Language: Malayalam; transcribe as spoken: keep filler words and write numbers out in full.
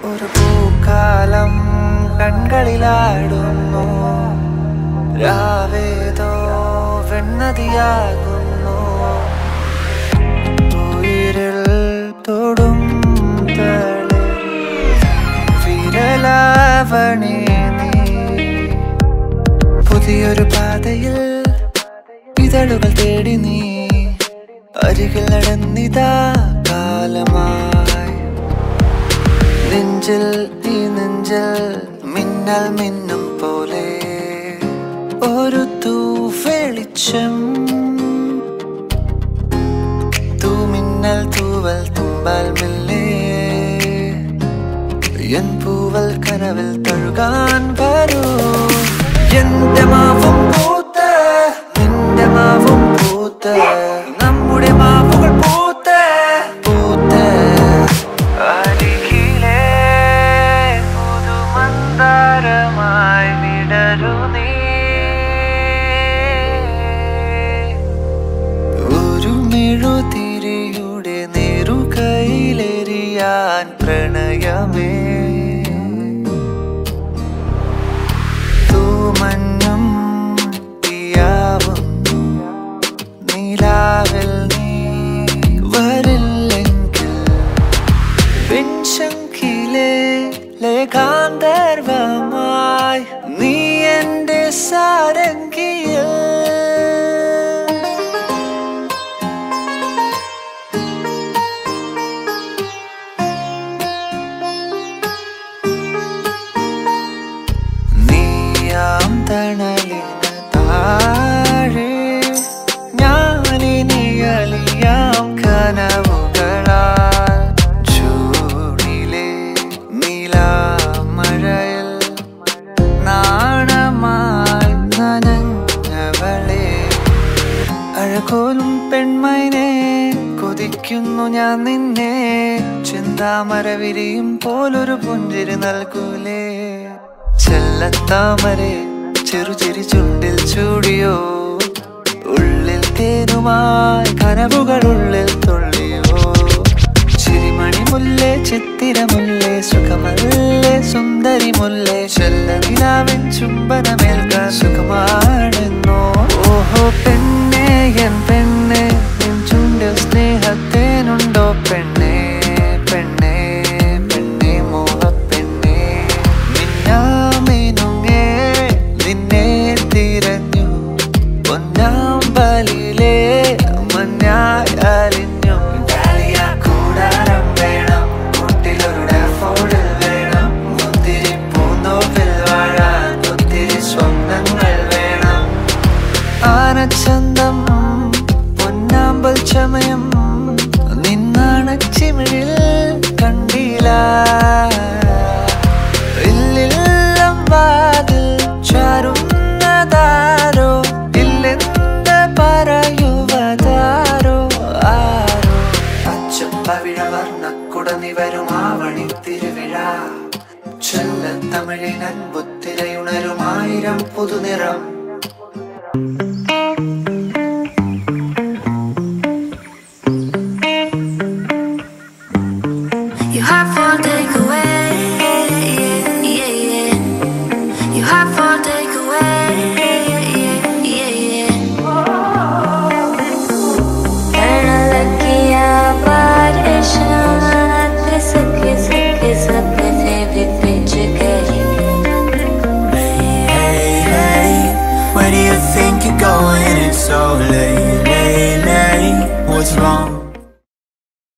ഒരു പൂക്കാലം കൺകളിലാടുന്നു, രാവേതോ വെണ്ണതിയാകുന്നു. ഉയിരിൽ തൊടും തളിർ വിരലാവണി നീ, പുതിയൊരു പാതയിൽ ഇതളുകൾ തേടി നീ അരികിൽ നടന്നിതാ കാലമായി. നെഞ്ചിൽ ഈ നെഞ്ചിൽ മിന്നൽ മിന്നും പോലെ ഒരു തൂവെളിച്ചം, തൂമിന്നൽ തൂവൽ തുമ്പാൽ മെല്ലെ എൻ പൂവൽ കനവിൽ തഴുകാൻ വരൂ. എന്റെ മാവും പൂത്ത് നിന്റെ മാവും പൂത്ത്, നമ്മുടെ മാവുകൾ പൂത്ത് പൂത്ത് അരികിലെ പുതുമന്ദാരമായി വിടരു നീ. ഒരു മെഴുതിരിയുടെ നെറുകയിലെറിയാൻ പ്രണയമേ, തൂമഞ്ഞും തീയാവുന്നു നീലാവിൽ നീ വരില്ലെങ്കിൽ. പിൻശങ്കിലെ ലേഖാന്തർവമായി നീ എന്റെ സാരംഗിയിൽ. തണലിന് താഴെ ഞാനിനി അലിയാം കനവുകളാൽ, ചൂടിലെ നീലാമഴയിൽ നാണമായി നനഞ്ഞവളെ. അഴകോലും പെൺമൈനെ കൊതിക്കുന്നു ഞാൻ നിന്നെ, ചിന്താമര വിരിയും പോലൊരു പുഞ്ചിരി നൽകൂലേ. ചെല്ലത്താമരെ ചെറുചിരി ചുണ്ടിൽ ചൂടിയോ, ഉള്ളിൽ തേനുമായി കനവുകൾ ഉള്ളിൽ തുള്ളിയോ. ചിരിമണി മുല്ലേ ചിത്തിരമുല്ലേ സുഖമല്ലേ സുന്ദരി മുല്ലേ, ചെല്ലനിലാവിൻ ചുംബനമേൽക്കാൻ സുഖമാണെന്നോ. ഓഹോ പെണ്ണേ എൻ പെണ്ണേ, നിൻ ചുണ്ടിൽ സ്നേഹത്തേനുണ്ടോ പെണ്ണേ പെണ്ണേ പെണ്ണേ മോഹപ്പെണ്ണേ. മിന്നാമിനുങ്ങേ നിന്നെ തിരഞ്ഞു, പൊന്നാമ്പലിലെ മഞ്ഞായി അലിഞ്ഞു. കൂടാരം വേണം, കൂട്ടിലൊരു ഡാഫോഡിൽ വേണം, ഒത്തിരി പൂന്തോപ്പിൽ വാഴാൻ ഒത്തിരി സ്വപ്നങ്ങൾ വേണം. ആനച്ചന്തം പൊന്നാമ്പൽ ചമയം നിന്നാണച്ചിമിഴിൽ കണ്ടില്ല. ഇല്ലില്ലം വാതിൽ ചാരുന്നതാരോ, ഇല്ലെന്ന് പറയുവതാരോ ആരോ. പച്ചപ്പവിഴ വർണ്ണക്കുട നിവരും ആവണി തിരുവിഴ, ചെല്ല തമിഴിനൻ ബുദ്ധിരയുണരുമായിരം പുതുനിറം. You have for takeaway, yeah, yeah, yeah. You have for takeaway, yeah, yeah, yeah. Karna lagiya barishan, sake sake sapne bhi bich gayi. Hey, hey, where do you think you're going? It's so late, late, late. What's wrong?